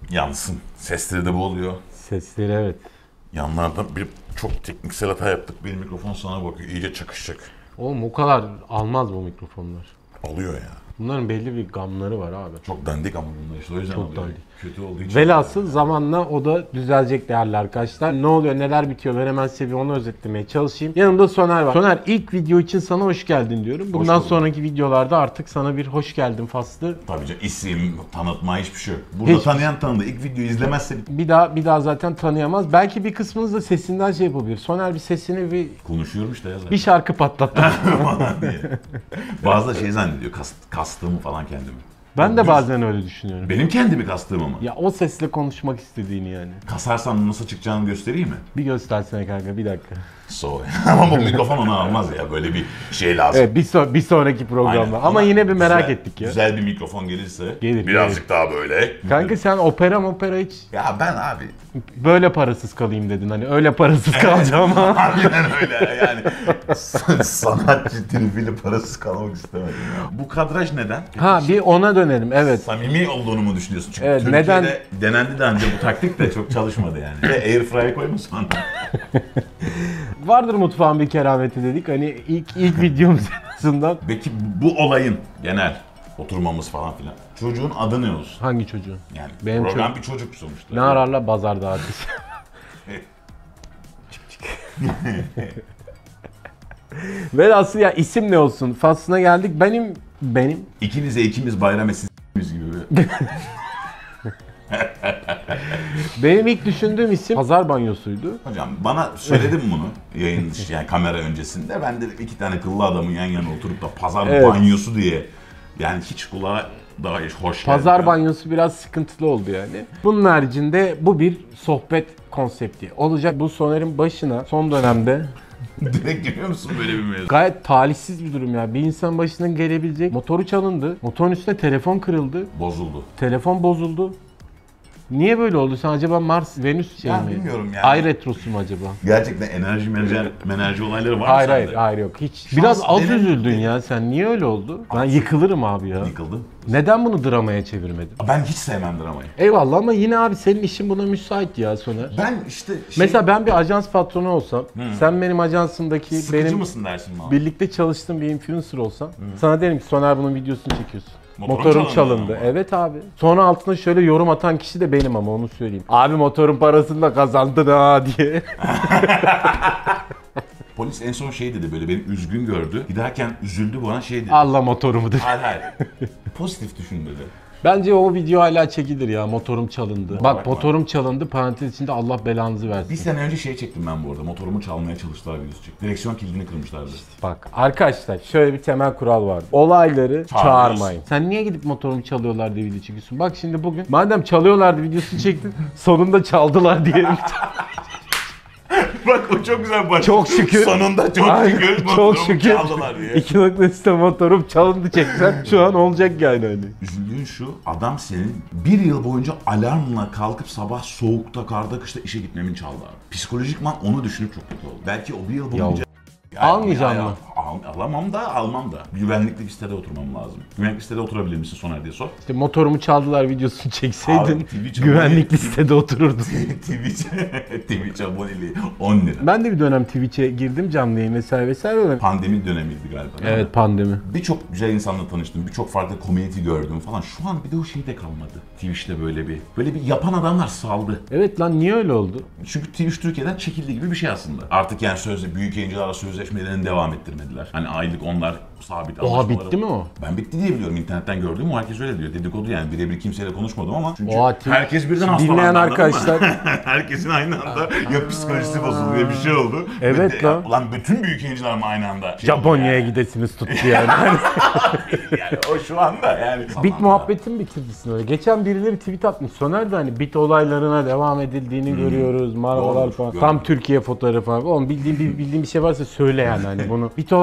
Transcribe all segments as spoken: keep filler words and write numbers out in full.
Yansın. Sesleri de bu oluyor. Sesleri evet. Yanlardan bir çok tekniksel hata yaptık. Bir mikrofon sana bakıyor. İyice çakışacak. Oğlum o kadar almaz bu mikrofonlar. Alıyor ya. Bunların belli bir gamları var abi. Çok dandik ama bunlar işte o yüzden Çok alıyor. dandik. Kötü olduğu için. Velhasıl zamanla o da düzelecek değerli arkadaşlar. Ne oluyor, neler bitiyor, ben hemen size bir onu özetlemeye çalışayım. Yanımda Soner var. Soner, ilk video için sana hoş geldin diyorum. Bundan sonraki videolarda artık sana bir hoş geldin faslı. Tabii canım, isim, tanıtma hiçbir şey yok. Burada Hiç. tanıyan tanıdı. İlk videoyu izlemezse Bir daha bir daha zaten tanıyamaz. Belki bir kısmınız da sesinden şey yapabilir. Soner bir sesini bir konuşuyorum işte ya zaten. bir şarkı patlattı. falan diye. Bazı da şey zannediyor, kast, kastığımı falan kendimi. Ben de Düz. bazen öyle düşünüyorum. Benim kendimi kastığım ama. Ya o sesle konuşmak istediğini yani. Kasarsam nasıl çıkacağını göstereyim mi? Bir göstersene kanka, bir dakika. So. Ama bu mikrofon onu almaz ya, böyle bir şey lazım. Evet, bir, so- bir sonraki programda. Aynen. Ama yine bir merak güzel, ettik ya. Güzel bir mikrofon gelirse Gelir, birazcık daha böyle. Kanka sen opera opera hiç Ya ben abi. böyle parasız kalayım dedin, hani öyle parasız kalacağım ama. Harbiden öyle yani. Sanatçı tribiyle parasız kalmak istemedim. Bu kadraj neden? Ha, bir ona dönelim, evet. Samimi olduğunu mu düşünüyorsun? Çünkü Evet, Türkiye'de neden? denendi de önce bu taktik de çok çalışmadı yani. Ve airfryer'e koymasın. Vardır mutfağın bir kerameti dedik. Hani ilk ilk videomuz en azından. Peki bu olayın genel oturmamız falan filan. Çocuğun adı ne olsun? Hangi çocuğun? Yani Benim program çocuk- bir çocuk sonuçta. Ne ararlar bazarda adresi. Velhasıl ya, isim ne olsun? Faslına geldik. Benim benim İkinize ikimiz bayram etsinimiz gibi. bir- benim ilk düşündüğüm isim pazar banyosuydu. Hocam bana söyledin bunu yayın dışı, yani kamera öncesinde. Ben de iki tane kıllı adamın yan yana oturup da pazar Evet. banyosu diye. Yani hiç kulağa daha hiç hoş geldi. Pazar banyosu biraz sıkıntılı oldu yani. Bunun haricinde bu bir sohbet konsepti olacak. Bu Soner'in başına son dönemde Direkt giriyor musun böyle bir mevzu? gayet talihsiz bir durum ya. Bir insan başına gelebilecek. Motoru çalındı. Motorun üstüne telefon kırıldı. Bozuldu. Telefon bozuldu. Niye böyle oldu? Sen acaba Mars, Venüs şey Ya mi? bilmiyorum yani. Ay retrosu mu acaba? Gerçekten enerji menajer, menajer olayları var mı Hayır sende? hayır hayır yok hiç. Biraz az denedim. üzüldün ya sen. Niye öyle oldu? Ben yıkılırım abi ya. Yıkıldım. Neden bunu dramaya çevirmedin? Ben hiç sevmem dramayı. Eyvallah ama yine abi senin işin buna müsait ya Soner. Ben işte şey, Mesela ben bir ajans patronu olsam, sen benim ajansımdaki sıkıcı benim mısın dersin bana? birlikte çalıştığım bir influencer olsam, sana derim ki Soner bunun videosunu çekiyorsun. Motorun Motorum çalındı çalındı. ama. Evet abi. Sonra altına şöyle yorum atan kişi de benim ama onu söyleyeyim. Abi motorun parasını da kazandın ha diye. Polis en son şey dedi, böyle beni üzgün gördü. Giderken üzüldü, bana şey dedi. Allah motorumu dedi. Hayır hayır. Pozitif düşün dedi. Bence o video hala çekilir ya, motorum çalındı. Bak Bakma. motorum çalındı, parantez içinde Allah belanızı versin. Bir sene önce şey çektim ben bu arada. Motorumu çalmaya çalıştılar videosu çektim. Direksiyon kilidini kırmışlardı. Bak arkadaşlar şöyle bir temel kural var. Olayları Çağırıyorsun. çağırmayın. Sen niye gidip motorumu çalıyorlar diye video çekiyorsun? Bak şimdi bugün madem çalıyorlardı videosunu çektin, sonunda çaldılar diyelim. Bak o çok güzel başladı. Çok şükür. Sonunda çok Aynen, şükür. çok motorumu şükür. çaldılar diye. İki nokta üstte motorum çalındı çeksen şu an olacak yani hani. Üzüldüğün şu, adam senin bir yıl boyunca alarmla kalkıp sabah soğukta, karda, kışta işe gitmemin çaldı abi. Psikolojikman onu düşünüp çok kötü oldu. Belki o bir yıl boyunca... Yani almayacağım ya- mı? Al, alamam da almam da. Güvenlikli bir sitede oturmam lazım. Güvenlikli sitede oturabilir misin Soner diye sor. İşte motorumu çaldılar videosunu çekseydin Abi, Twitch güvenlikli abone- sitede otururdun. Twitch, Twitch aboneliği on lira. Ben de bir dönem Twitch'e girdim, canlı yayın vesaire vesaire. Öyle. Pandemi dönemiydi galiba. değil mi? Evet, pandemi. Birçok güzel insanla tanıştım. Birçok farklı community gördüm falan. Şu an bir de o şey de kalmadı. Twitch'te böyle bir böyle bir yapan adamlar saldı. Evet lan, niye öyle oldu? Çünkü Twitch Türkiye'den çekildi gibi bir şey aslında. Artık yani sözde büyük yayıncılarla sözleşmelerini devam ettirmediler. Hani aylık onlar sabit Oha, anlaşmaları- bitti mi o? Ben bitti diye biliyorum, internetten gördüğüm o, herkes öyle diyor. Dedikodu yani, birebir kimseyle konuşmadım ama çünkü Oha, Twitch- herkes birden hastalandı. Dinleyen anladın mı? arkadaşlar- Herkesin aynı anda ya psikolojisi bozuldu ya bir şey oldu. Evet Ve de- lan. Ulan bütün büyük yayıncılar mı aynı anda? Şey Japonya'ya oldu yani. gidesiniz tuttu yani. Yani o şu anda yani. Bit muhabbeti mi bitirdisin öyle? Geçen birileri tweet atmış. Soner de hani bit olaylarına devam edildiğini görüyoruz. Markalar Doğrudur, falan. gördüm. Tam Türkiye fotoğrafı falan. Oğlum bildiğin bir, bildiğin bir şey varsa söyle yani hani bunu. Bit olayları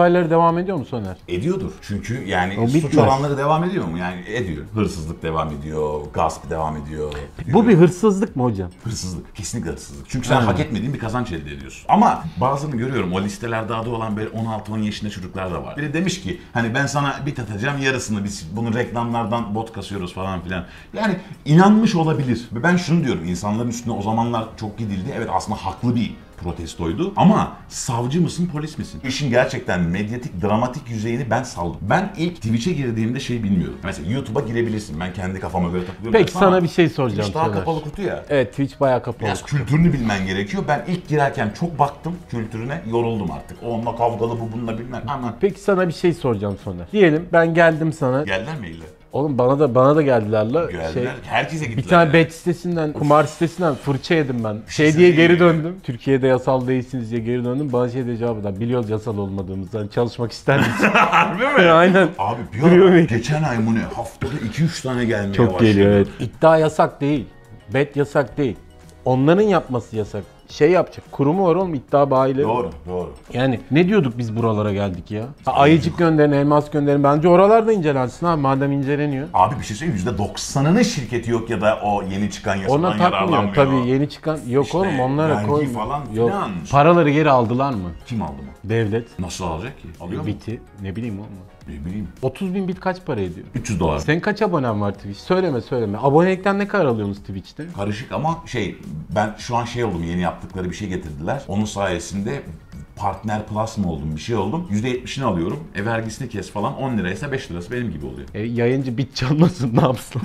olayları devam ediyor mu Soner? Ediyordur. Çünkü yani O suç bitmez. oranları devam ediyor mu? Yani ediyor. Hırsızlık devam ediyor, gasp devam ediyor. Bu bir hırsızlık mı hocam? Hırsızlık. Kesinlikle hırsızlık. Çünkü sen Aynen. hak etmediğin bir kazanç elde ediyorsun. Ama bazılarını görüyorum. O listelerde adı olan böyle on altı on yaşında çocuklar da var. Biri demiş ki hani ben sana bit atacağım, yarısını biz bunu reklamlardan bot kasıyoruz falan filan. Yani inanmış olabilir. Ve ben şunu diyorum. İnsanların üstüne o zamanlar çok gidildi. Evet, aslında haklı bir protestoydu. Ama savcı mısın, polis misin? İşin gerçekten medyatik, dramatik yüzeyini ben saldım. Ben ilk Twitch'e girdiğimde şey bilmiyorum. Mesela YouTube'a girebilirsin. Ben kendi kafama göre takılıyorum. Peki ama sana bir şey soracağım Twitch daha Soner. kapalı kutu ya. Evet, Twitch bayağı kapalı. Biraz kültürünü bilmen gerekiyor. Ben ilk girerken çok baktım kültürüne, yoruldum artık. O onunla kavgalı, bu bununla bilmem. Ama Peki sana bir şey soracağım Soner. Diyelim ben geldim sana. geldiler mi ille? Oğlum bana da bana da geldiler la. Geldiler. Şey, Herkese gittiler. bir tane yani. bet sitesinden, kumar sitesinden fırça yedim ben. Şey diye söyleyeyim geri mi? döndüm. Türkiye'de yasal değilsiniz diye geri döndüm. Bana şey de cevap verdi. Biliyoruz yasal olmadığımızdan. Çalışmak ister misin? Harbi mi? Aynen. Abi bir Biliyor ara muyum? geçen ay mı ne? Haftada iki üç tane gelmeye Çok başladı. geliyor evet. İddia yasak değil. Bet yasak değil. Onların yapması yasak. Şey yapacak. Kurumu var oğlum, iddia bayileri. Doğru, doğru. Yani ne diyorduk biz buralara geldik ya? Ha, ayıcık gönderin, elmas gönderin. Bence oralarda incelensin abi madem inceleniyor. Abi bir şey söyleyeyim, yüzde doksanının şirketi yok ya da o yeni çıkan yasadan Ona takmıyor. yararlanmıyor. Tabii yeni çıkan yok İşte oğlum onlara vergi koy. falan Yok. filan. Paraları geri aldılar mı? Kim aldı mı? Devlet. Nasıl alacak ki? Alıyor mu? Biti. Ne bileyim oğlum. Ne bileyim. otuz bin bit kaç para ediyor? üç yüz dolar. Senin kaç abonen var Twitch? Söyleme söyleme. Abonelikten ne kadar alıyorsunuz Twitch'te? Karışık ama şey, ben şu an şey oldum, yeni yaptıkları bir şey getirdiler. Onun sayesinde Partner Plus mı oldum, bir şey oldum. yüzde yetmişini alıyorum. E vergisini kes falan, on liraysa beş lirası benim gibi oluyor. E, yayıncı bit çalmasın ne yapsın?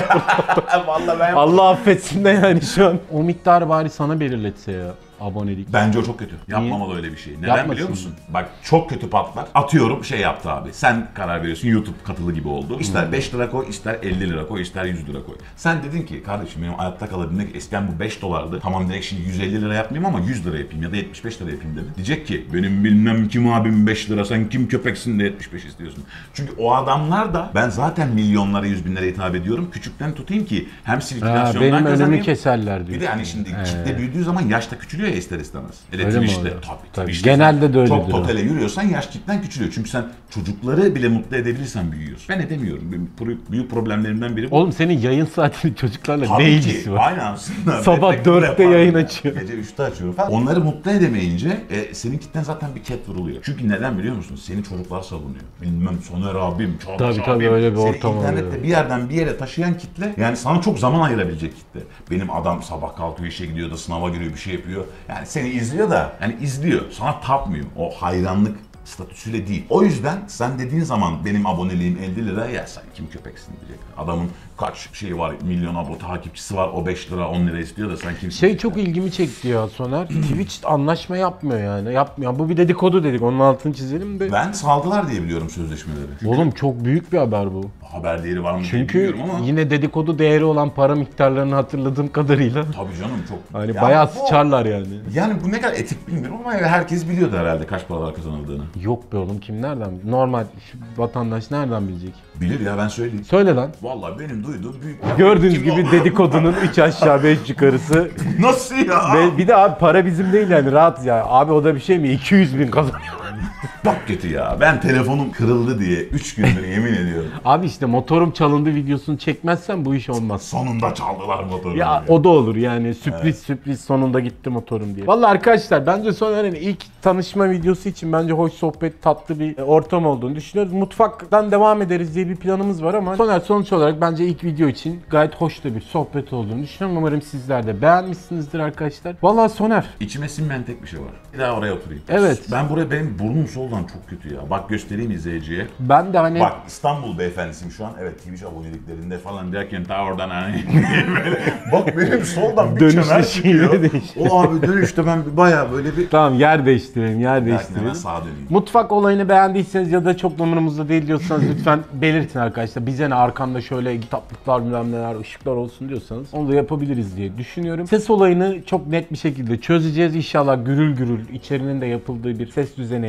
Vallahi ben Allah affetsin de yani şu an. O miktarı bari sana belirletse ya abonelik. Bence o çok kötü. Yapmamalı öyle bir şey. Neden Yapmasın. biliyor musun? Bak çok kötü patlar. Atıyorum şey yaptı abi. Sen karar veriyorsun, YouTube katılı gibi oldu. İster beş lira koy, ister elli lira koy, ister yüz lira koy. Sen dedin ki kardeşim benim hayatta kalabilmek eskiden bu beş dolardı. Tamam direkt şimdi yüz elli lira yapmayayım ama yüz lira yapayım ya da yetmiş beş lira yapayım dedi. Diyecek ki benim bilmem kim abim beş lira, sen kim köpeksin de yetmiş beş istiyorsun. Çünkü o adamlar da ben zaten milyonlara, yüz binlere hitap ediyorum. Küçükten tutayım ki hem Ha, sirkülasyondan benim önümü kazanayım. keserler diyor. Bir de hani şimdi kitle büyüdüğü zaman yaşta küçülüyor ya ister istemez. Hele Öyle mi Twitch'te oluyor? tabii, Tabii. Twitch'te Genelde sen de öyledir çok o. totale yürüyorsan yaş kitlen küçülüyor. Çünkü sen çocukları bile mutlu edebilirsen büyüyorsun. Ben edemiyorum. Benim pro- büyük problemlerimden biri bu. Oğlum senin yayın saatini çocuklarla Tabii ne ki. ilgisi var? Aynen aslında. Sabah Meslek dörtte yaparım yayın ya. açıyor. Gece üçte açıyorum falan. Onları mutlu edemeyince e, senin kitlen zaten bir ket vuruluyor. Çünkü neden biliyor musun? Seni çocuklar savunuyor. Bilmem Soner abim, Çağdaş Tabii, abim. tabii, öyle bir Seni ortam internette oluyor. bir yerden bir yere taşıyan kitle, yani sana çok zaman ayırabilecek kitle. Benim adam sabah kalkıyor, işe gidiyor da sınava giriyor, bir şey yapıyor. Yani seni izliyor da, yani izliyor. Sana tapmıyor. O hayranlık statüsüyle değil. O yüzden sen dediğin zaman benim aboneliğim elli lira, ya sen kim köpeksin diyecek. Adamın kaç şeyi var, milyon abo takipçisi var, o beş lira on lira istiyor da sen kimsin? Şey çok ilgimi çekti ya Soner. Twitch anlaşma yapmıyor yani. Yapmıyor. Bu bir dedikodu dedik. Onun altını çizelim de. Ben saldılar diye biliyorum sözleşmeleri. Çünkü Oğlum çok büyük bir haber bu. haber değeri var mı Çünkü bilmiyorum ama. yine dedikodu değeri olan para miktarlarını hatırladığım kadarıyla. Tabii canım çok. Hani Ya bayağı bu- sıçarlar yani. Yani bu ne kadar etik bilmiyorum ama herkes biliyordu herhalde kaç paralar kazanıldığını. Yok be oğlum kim nereden bilir? Normal şu vatandaş nereden bilecek? Bilir ya, ben söyleyeyim. Söyle lan. Vallahi benim duyduğum büyük. Gördüğünüz Kim gibi o? dedikodunun üç aşağı beş yukarısı. Nasıl ya? Ve bir de abi para bizim değil yani rahat ya. Abi o da bir şey mi? iki yüz bin kazanıyor. Bak kötü ya. Ben telefonum kırıldı diye üç gündür yemin ediyorum. Abi işte motorum çalındı videosunu çekmezsen bu iş olmaz. Sonunda çaldılar motoru. Ya o da olur yani sürpriz sürpriz sonunda gitti motorum diye. Vallahi arkadaşlar bence Soner'in ilk tanışma videosu için bence hoş sohbet tatlı bir ortam olduğunu düşünüyoruz. Mutfaktan devam ederiz diye bir planımız var ama Soner sonuç olarak bence ilk video için gayet hoş da bir sohbet olduğunu düşünüyorum. Umarım sizler de beğenmişsinizdir arkadaşlar. Vallahi Soner. İçime sinmeyen tek bir şey var. Bir daha oraya oturayım. Evet. Ben buraya, benim burnum soldan çok kötü ya. Bak göstereyim izleyiciye. Ben de hani Bak İstanbul beyefendisiyim şu an. Evet Twitch aboneliklerinde falan derken ta oradan hani böyle. Bak benim soldan bir Dönüşte kenar şiire çıkıyor. değişiyor. O abi dönüşte ben baya böyle bir... tamam yer değiştirelim yer Derken değiştirelim. ben sağa döneyim. Mutfak olayını beğendiyseniz ya da çok numaramızda değil diyorsanız lütfen belirtin arkadaşlar. Bize ne arkamda şöyle kitaplıklar bilmem neler ışıklar olsun diyorsanız onu da yapabiliriz diye düşünüyorum. Ses olayını çok net bir şekilde çözeceğiz. İnşallah gürül gürül içerinin de yapıldığı bir ses düzenini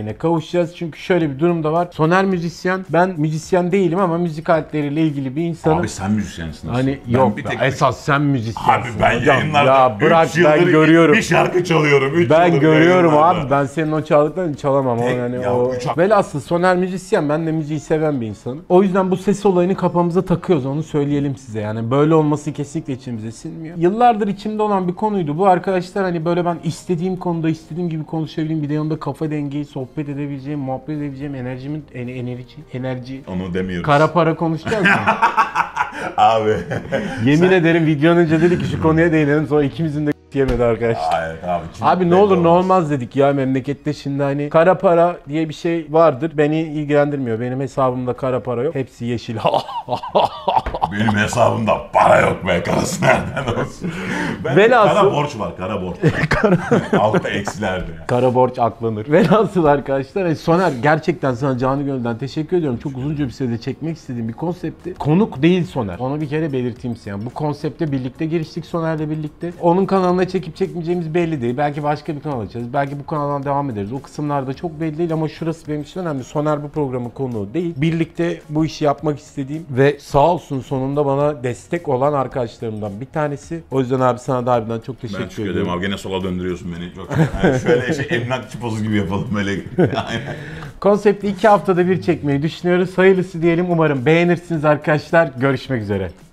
seviyene kavuşacağız. Çünkü şöyle bir durum da var. Soner müzisyen. Ben müzisyen değilim ama müzik aletleriyle ilgili bir insanım. Abi sen müzisyensin. Hani Ben yok bir be, tek- esas sen müzisyensin. Abi ben hocam. yayınlarda Ya bırak üç ben yıldır görüyorum. bir şarkı çalıyorum. üç Ben yıldır görüyorum yayınlarda. abi. Ben senin o çaldıklarını çalamam. Tek- o yani ya o. üç- Velhasıl Soner müzisyen. Ben de müziği seven bir insanım. O yüzden bu ses olayını kafamıza takıyoruz. Onu söyleyelim size. Yani böyle olması kesinlikle içimize sinmiyor. Yıllardır içimde olan bir konuydu. Bu arkadaşlar hani böyle ben istediğim konuda istediğim gibi konuşabileyim. Bir de yanında kafa dengeyi, sohbet edebileceğim, muhabbet edebileceğim enerjimin en- enerji enerji. Onu demiyoruz. Kara para konuşacağız mı? Abi. Yemin ederim videonun önce dedik ki şu konuya değinelim. Sonra ikimizin de yemedi arkadaşlar. Evet abi. kim Abi ne belli olur ne olmaz. olmaz dedik ya memlekette şimdi hani kara para diye bir şey vardır. Beni ilgilendirmiyor. Benim hesabımda kara para yok. Hepsi yeşil. Benim hesabımda para yok be, karası nereden olsun. Ben Velhasıl- Kara borç var, kara borç. Altta eksilerde. Kara borç aklanır. Velhasıl arkadaşlar hani Soner gerçekten sana canı gönülden teşekkür ediyorum. Çok uzunca bir sürede çekmek istediğim bir konseptti. Konuk değil Soner. Onu bir kere belirteyim size. Yani bu konsepte birlikte giriştik Soner'le birlikte. Onun kanalına çekip çekmeyeceğimiz belli değil. Belki başka bir kanal açarız. Belki bu kanaldan devam ederiz. O kısımlarda çok belli değil ama şurası benim için önemli. Soner bu programın konuğu değil. Birlikte bu işi yapmak istediğim ve sağ olsun sonunda bana destek olan arkadaşlarımdan bir tanesi. O yüzden abi sana da harbiden çok teşekkür, Ben teşekkür ediyorum. ederim abi, gene sola döndürüyorsun beni çok. Yani şöyle şey, emlakçı pozu gibi yapalım böyle. Aynen. Konsepti iki haftada bir çekmeyi düşünüyoruz. Hayırlısı diyelim, umarım beğenirsiniz arkadaşlar. Görüşmek üzere.